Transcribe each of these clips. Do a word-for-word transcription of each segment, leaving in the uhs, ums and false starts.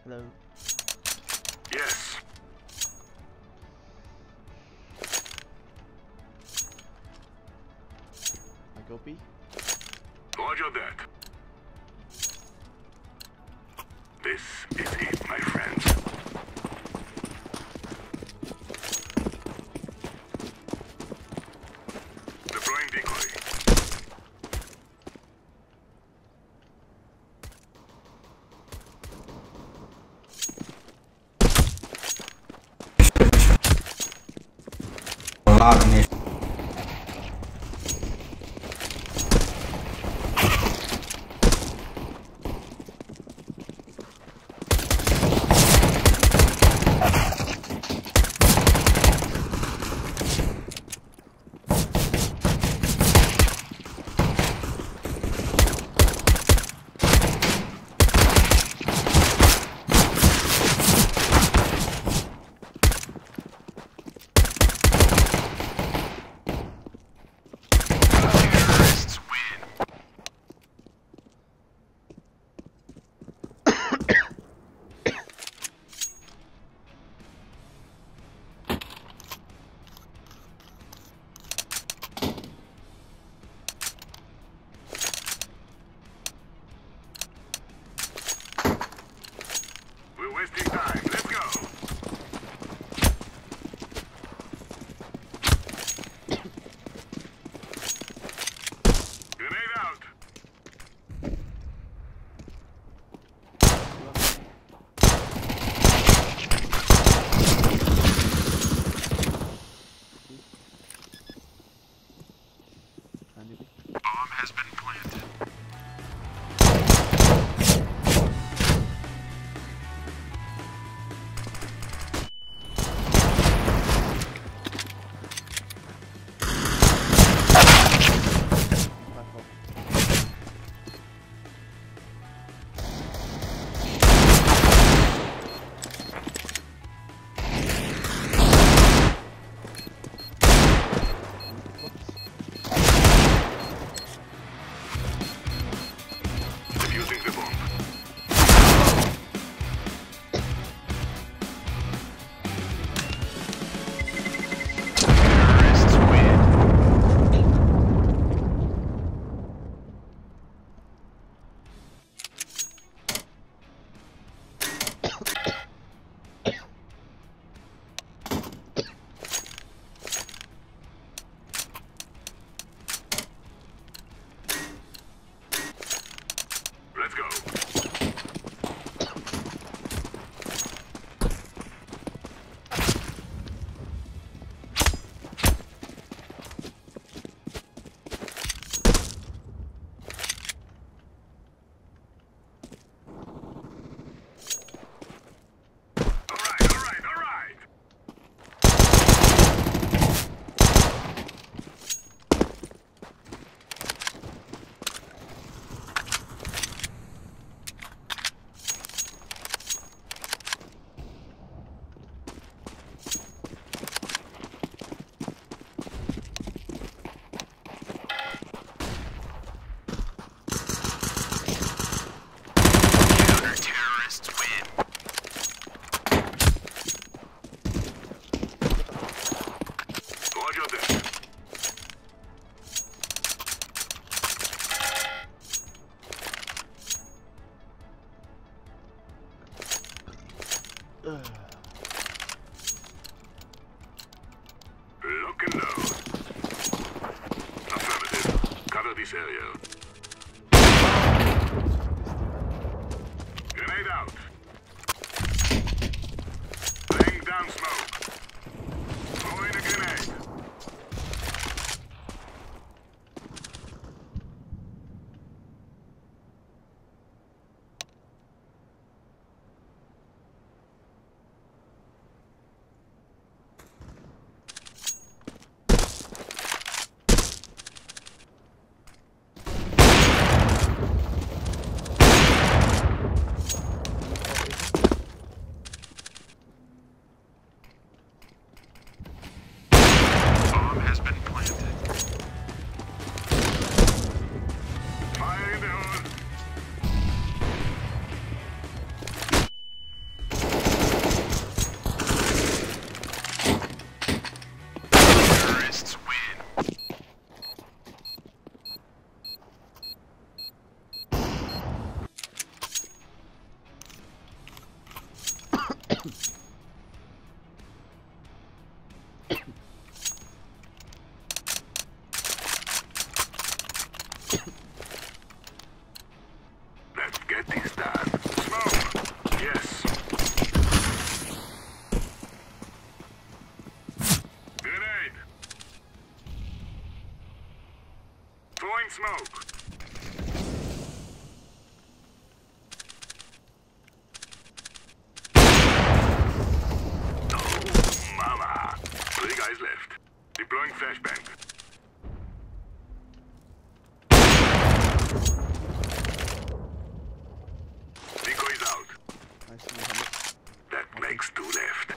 Hello. Yes. I go B. Roger that. This is it, my friends. Deploying decoy. Ладно. We're wasting time. Let's go. Grenade out. Bomb has been planted. Defusing the bomb. Terrorists win. Let's go. All right, all right, all right. Counter-terrorists win. Roger that. Ugh. Lock and load. Affirmative. Cover this area. Grenade out. Laying down smoke. Throwing a grenade. smoke. Oh, mama. Three guys left. Deploying flashbang. Decoy is out. That makes two left.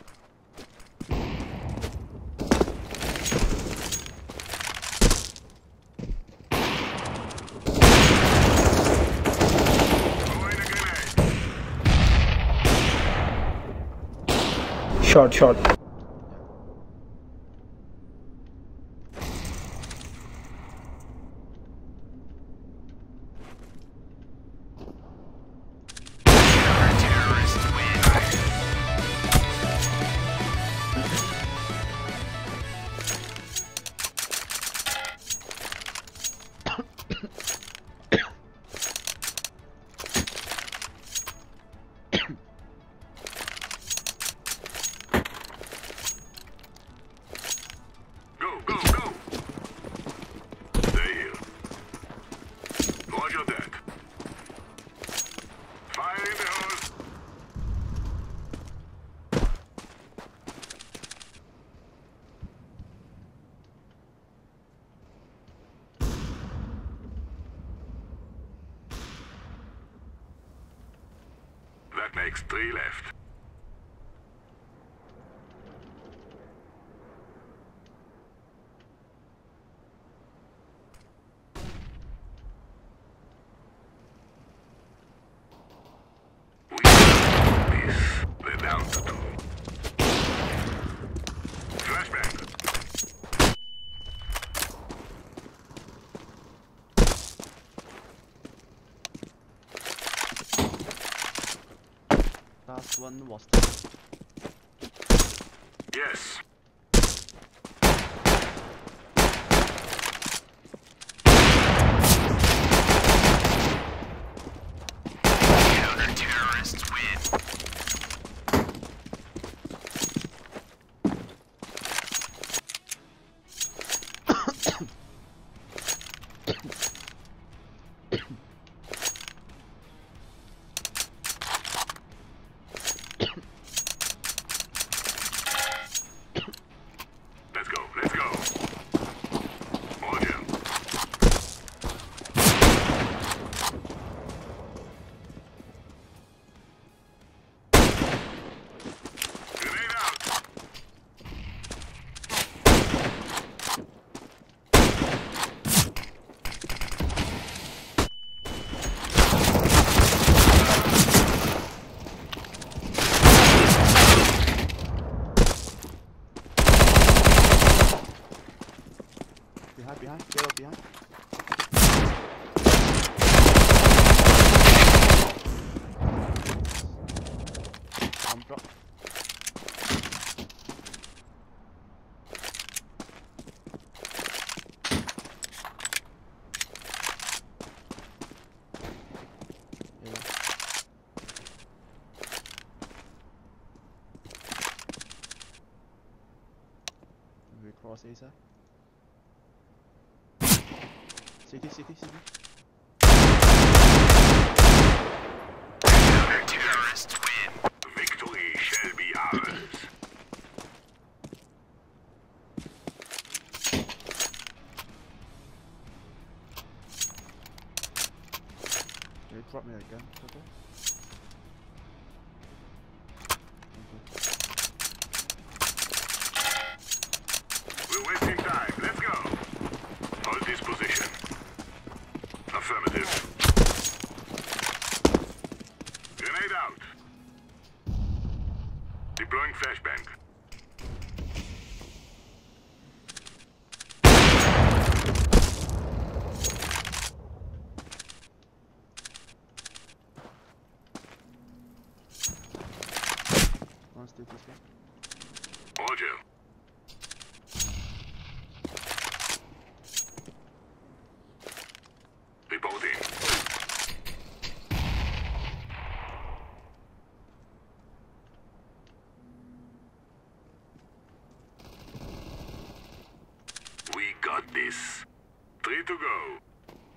Short, short. That makes three left. We got this. They're down to two. Flashbang. Last one was the Yes. Counter-terrorists win. Let's go, let's go. Roger. Grenade out. behind, behind, yellow behind. Bomb drop. Yellow. We cross A side. City, city, city. Counter-terrorists win. Victory shall be ours. Can you drop me a gun, Toto? We're wasting time. Let's go. Hold this position. Affirmative. Grenade out. Deploying flashbang. One stick this way. Roger. Reporting. We got this. Three to go.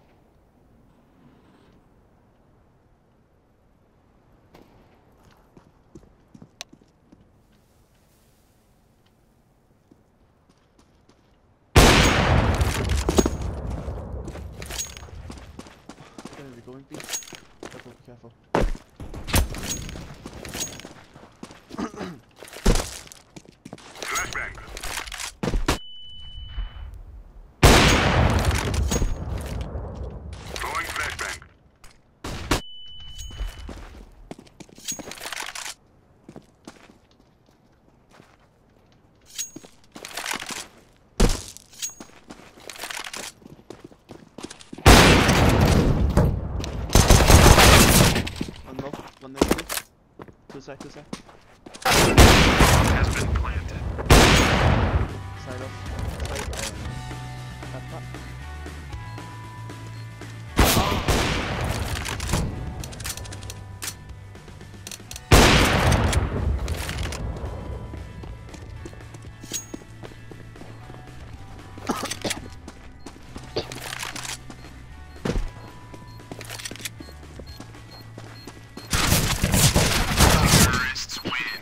One there, two. Two side, two side. Bomb has been planted. Side off. Side and back back. Terrorists win.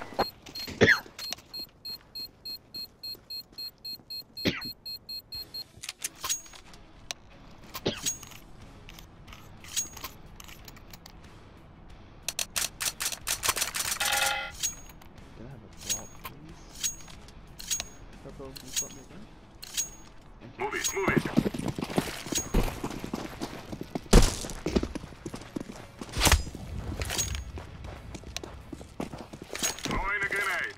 Can I have a drop, please? Purple, can you drop me again? Thank you. Move it, move it. Throwing a grenade.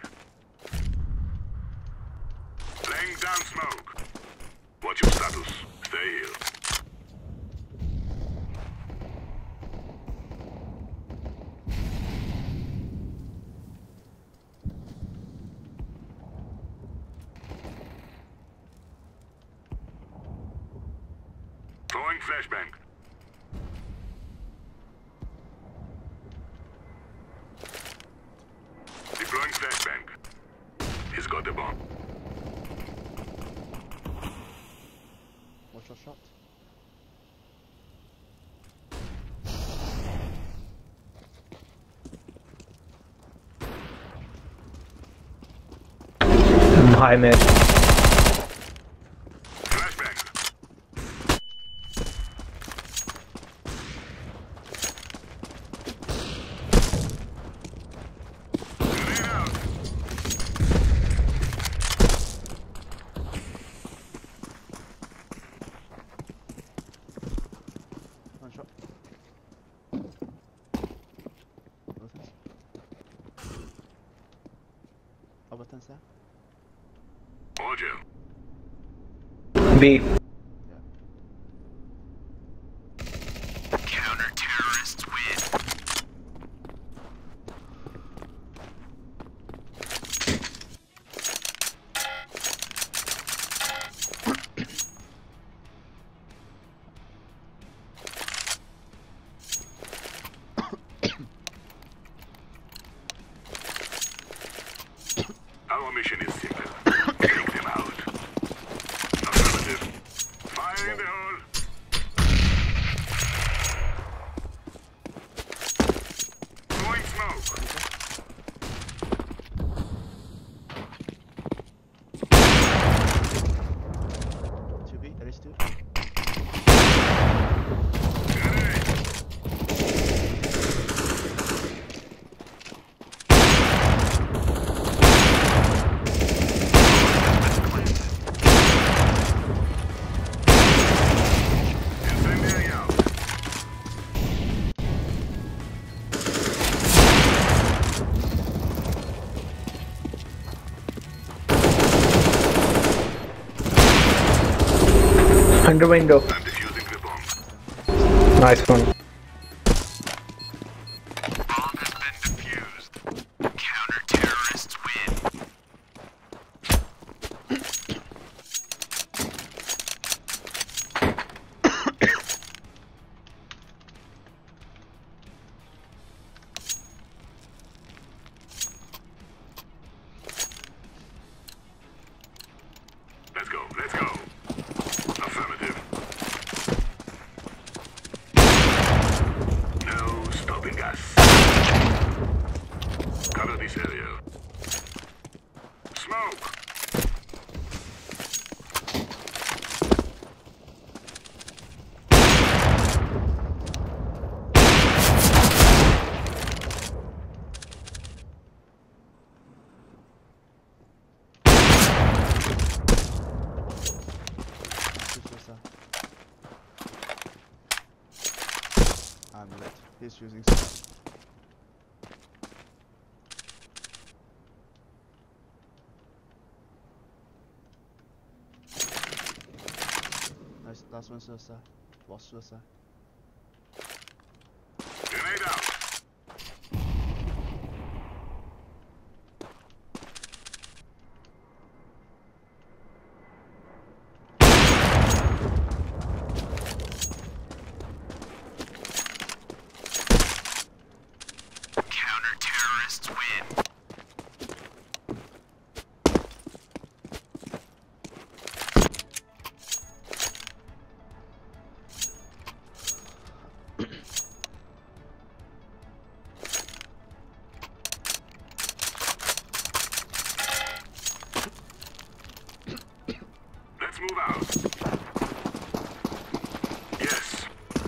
Laying down smoke. What's your status? Stay here. Throwing flashbang. Deploying flashbang. He's got the bomb. Watch your shot. I'm high mid. Flashbang. Grenade out. One shot. Nothing. Overton there. Audio. B. Yeah. Counter-terrorists win. Our mission is simple. Take them out. Affirmative. Fire in the hole. Throwing smoke. two B, there is two. Grenade. Incendiary out. Under window. I'm defusing the bomb. Nice one. Bomb has been defused. Counter-terrorists win. Let's go, let's go. Affirmative. No stopping us. Cover this area. Smoke. I'm lit. He's using stuff. Nice, last one suicide. Lost suicide. Grenade out. Counter-terrorists win. Let's move out. Yes.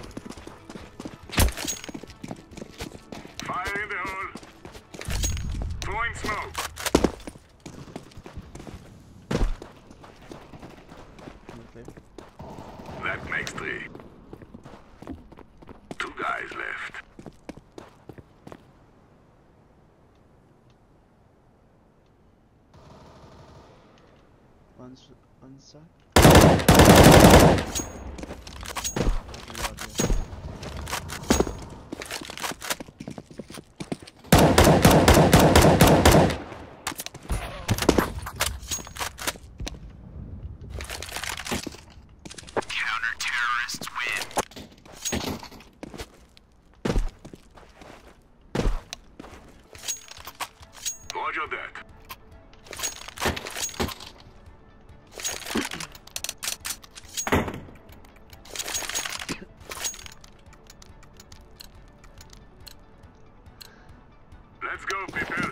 Fire in the hole. Throwing smoke. Okay. That makes three. Two guys left. One, s- one side. Counter-terrorists win. Roger that. Let's go, people.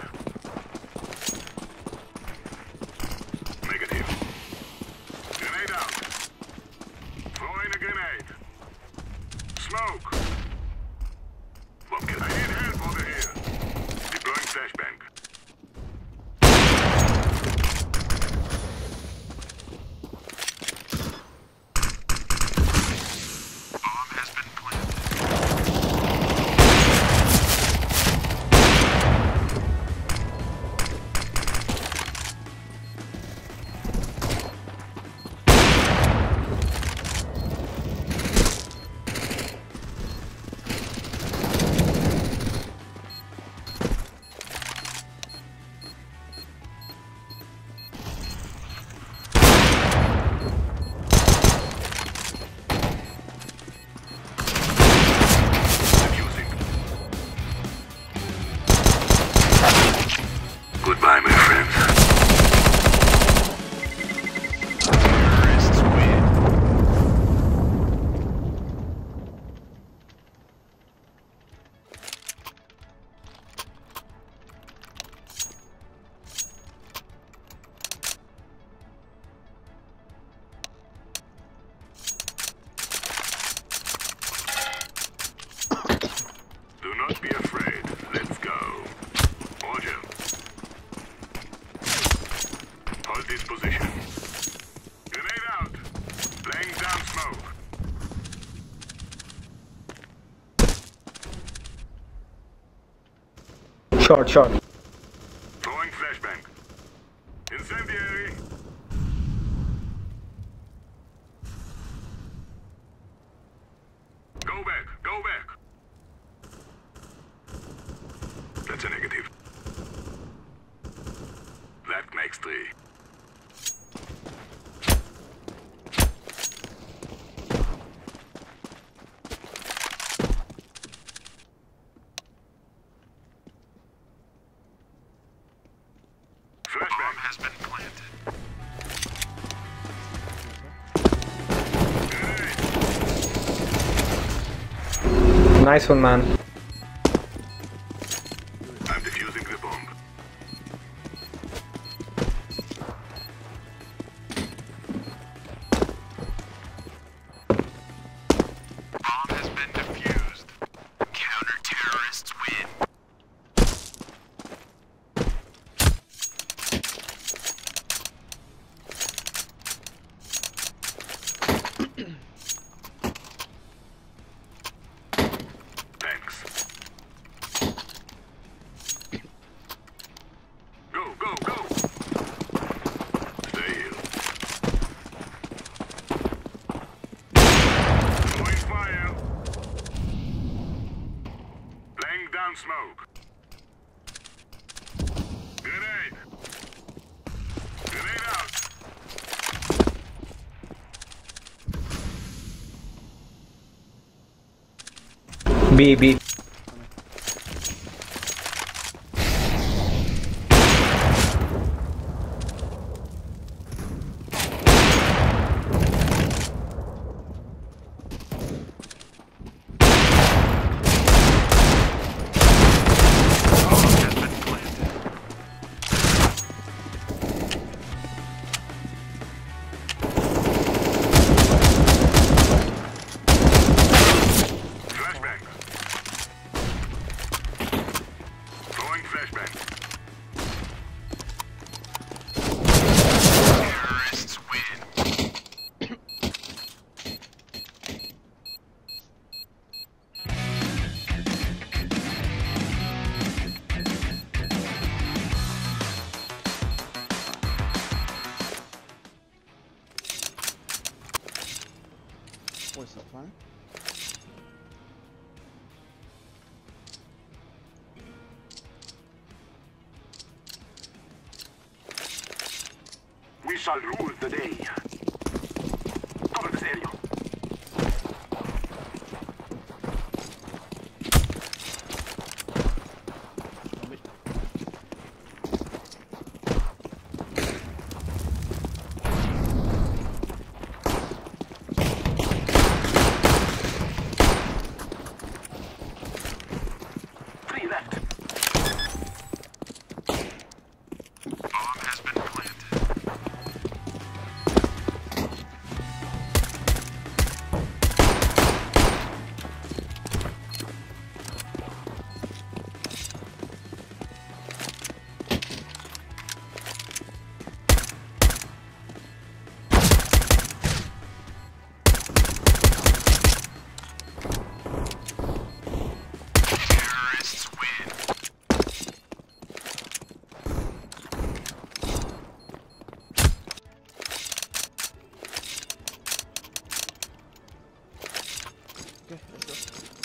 Negative. Grenade out. Throwing a grenade. Smoke. Bucket. I need help over here. Deploying flashbang. Bomb has been planted. Defusing. Goodbye, my friends. Terrorists win. Do not be afraid. Let's go. Roger. Hold this position. Grenade out. Laying down smoke. Short, short. Throwing flashbang. Incendiary. Go back. Go back. That's a negative. That makes three. Bomb Flashbang. has been planted. Grenade. Nice one, man. I'm defusing the bomb. Bomb has been defused. Counter-terrorists win. Thanks. Go, go, go! Stay here. Throwing fire. Laying down smoke. Grenade. Grenade out. B, B. Flashbang. Terrorists win. What's up, fine? We shall rule the day. Cover this area. Three left. Bomb has been planted. Terrorists win. Okay, let's go.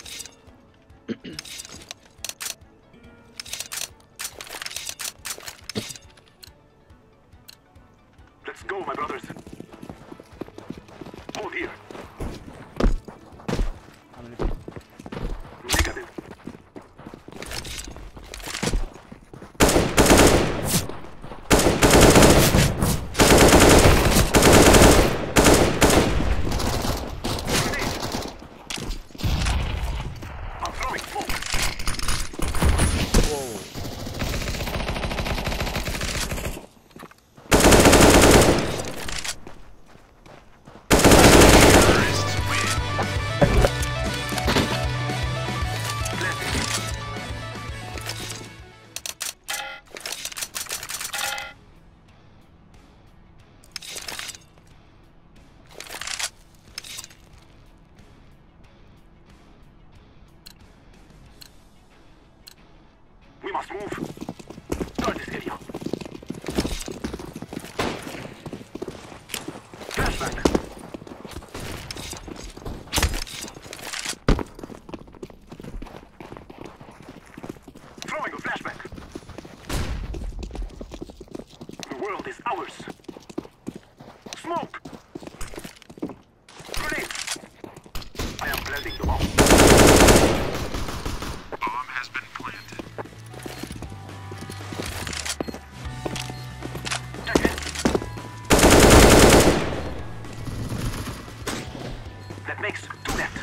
Let's go, my brothers. Hold here. How many people? Negative. Grenade. I'm throwing smoke. Whoa. Terrorists win. We must move. Guard this area. Flashback. Throwing a flashback. The world is ours. Smoke. Grenade. I am planting the bomb. Bomb has been planted. Check it. That makes two left.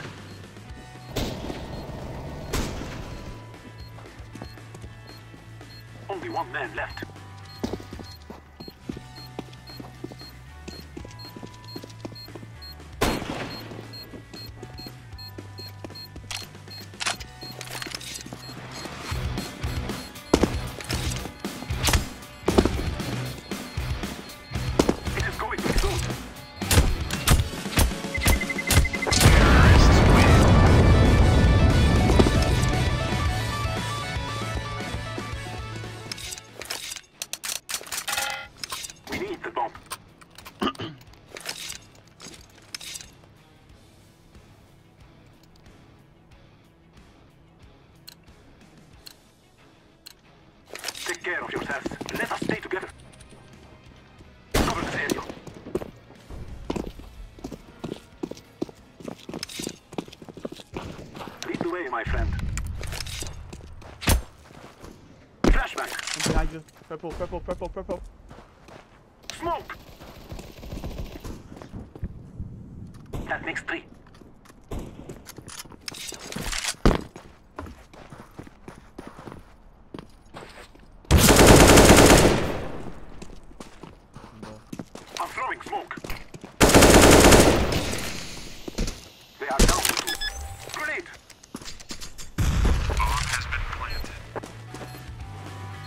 Only one man left. It is going to explode. Terrorists win. We need the bomb. Take care of yourselves. Let us stay together. Cover this area. Lead the way, my friend. Flashback. I'm behind you. Purple, purple, purple, purple. Smoke. That makes three. I'm throwing smoke. They are down to two. Grenade. Bomb has been planted.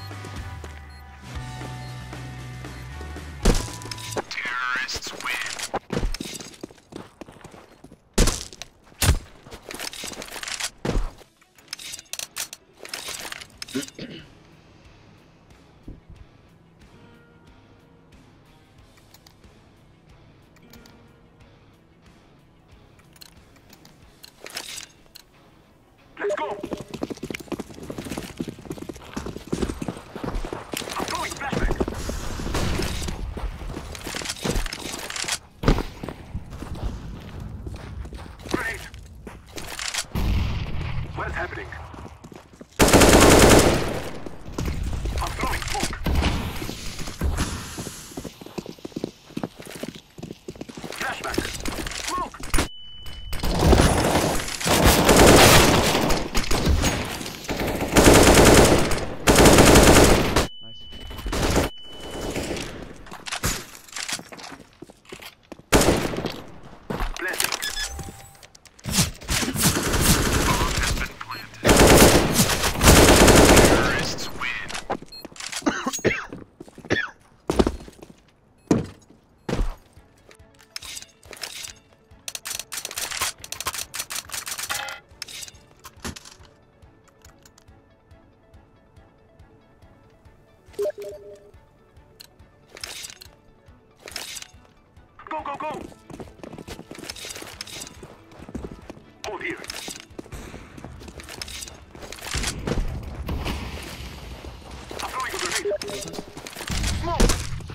Let's go. I'm throwing flashbang. Grenade. What is happening? I'm throwing smoke. Flashbang. Smoke. Nice. Blessing. Bomb has been planted. Terrorists win. Go, go, go! Hold here. I'm throwing a grenade. Smoke!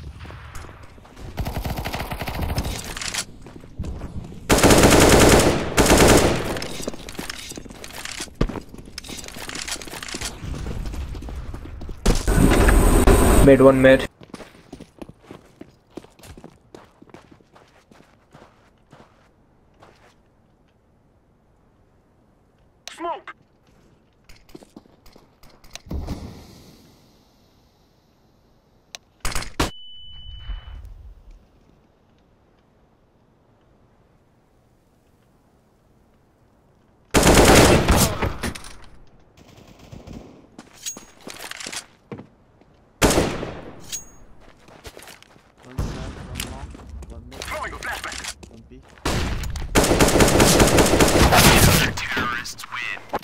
Mid one mid. Smoke! One side, one long, one mid, Throwing a flashbang. one B. The terrorists win.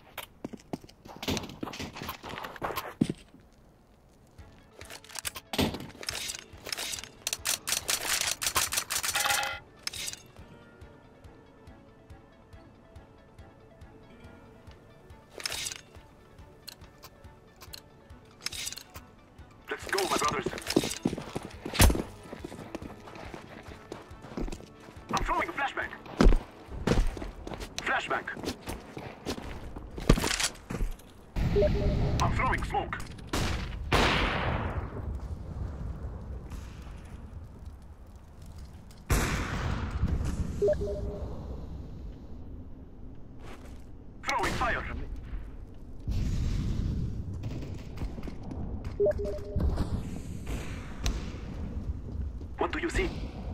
Let's go, my brothers. I'm throwing a flashbang. Flashbang. I'm throwing smoke. Throwing fire. One mid. What do you see?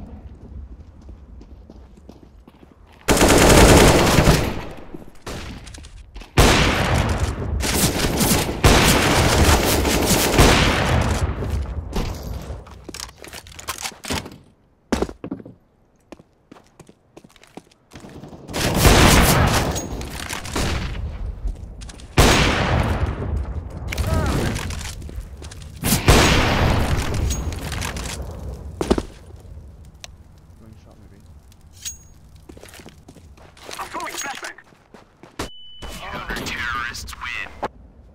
Going shot maybe. I'm throwing a flashbang. The terrorists win.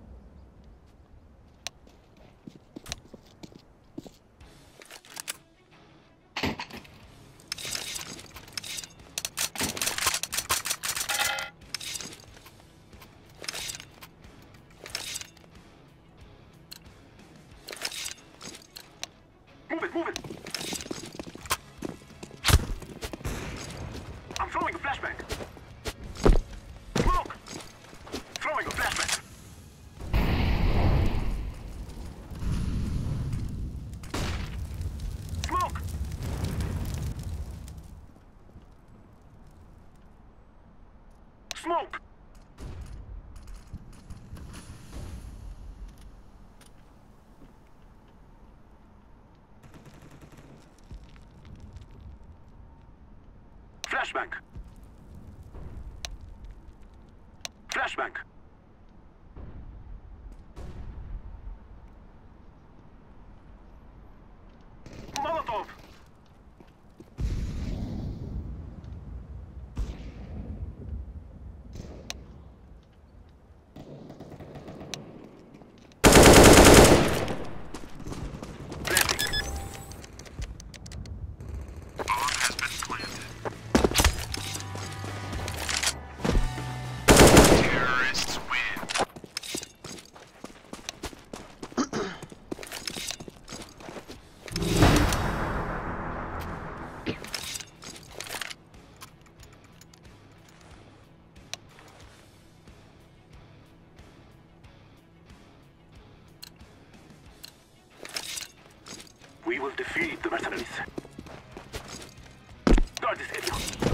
Move it, move it. I'm throwing a flashbang. Smoke. Throwing a flashbang. Smoke. Smoke. Flashbang. Flashbang. We will defeat the mercenaries. Guard this area.